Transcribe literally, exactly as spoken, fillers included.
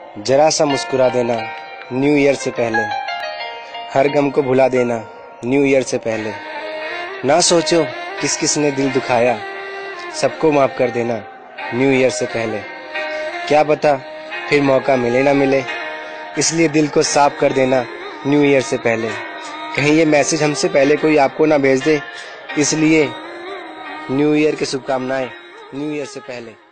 जरा सा मुस्कुरा देना न्यू ईयर से पहले, हर गम को भुला देना न्यू ईयर से पहले। ना सोचो किस किस ने दिल दुखाया, सबको माफ कर देना न्यू ईयर से पहले। क्या पता फिर मौका मिले ना मिले, इसलिए दिल को साफ कर देना न्यू ईयर से पहले। कहीं ये मैसेज हमसे पहले कोई आपको ना भेज दे, इसलिए न्यू ईयर की शुभकामनाएं न्यू ईयर से पहले।